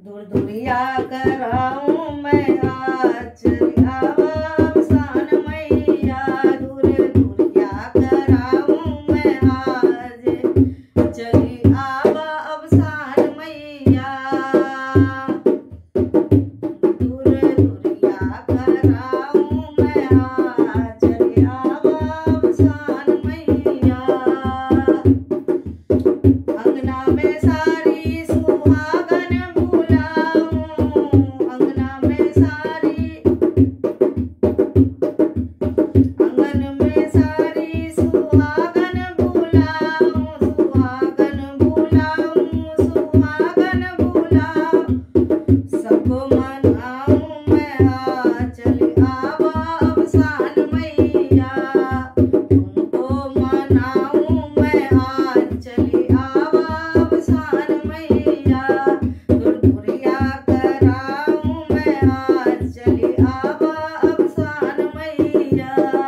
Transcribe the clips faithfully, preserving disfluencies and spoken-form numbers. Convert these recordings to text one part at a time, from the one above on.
दूर दूरिया कराऊं मैं आज अवसान मैया, दूर दूरिया कराऊं मैं आज चली आवा अवसान मैया, दूर दूरिया कराऊं मैं आज चली आवा अवसान मैया। अंगना में सारी सुहागन बुलाऊं, अंगना में सारी अंगन में सारी सुहागन बुलाऊं, सुहागन बुलाऊं, सुहागन बुलाऊं, सबको मनाऊं मैं आज चली आवा अवसान मैया, तुमको मनाऊं मैं आज चली आवा अवसान मैया, दूर दूरिया कराऊं मैं आज चली आवा अवसान मैया।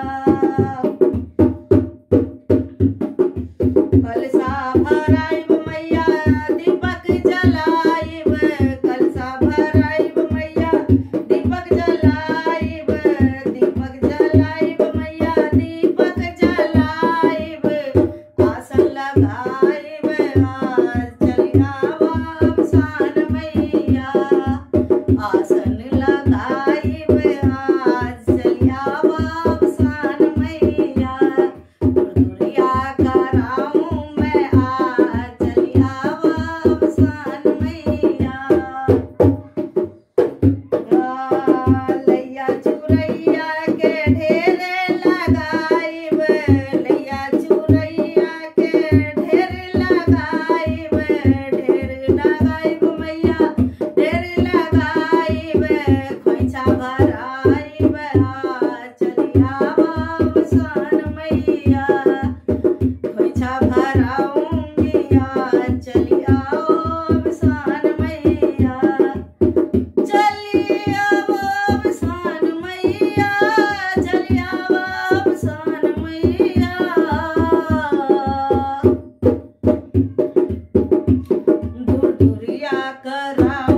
कलसा भराइब मैया दीपक जलाइब, कलसा भराइब मैया दीपक जलाइब, दीपक जलाइब मैया दीपक जलाइब, आसन लगाइब आज चली आवा अवसान मैया, आसन लगाइब आज चली आवा अवसान मैया, दूर दूरिया कराऊं मैं आज चली आवा अवसान मैया। लैया चुरैया के ढेरे लगाइब, लैया चुरैया के ढेर लगाइब, ढेर लगाइब मैया ढेर लगाइब, खोइछा भराइब आज चली आवा अवसान मैया, खोइछा भराऊंगी आज चली आओ अवसान मैया, चली आओ अवसान मैया, चली आओ अवसान मैया, दूर दूरिया कराऊं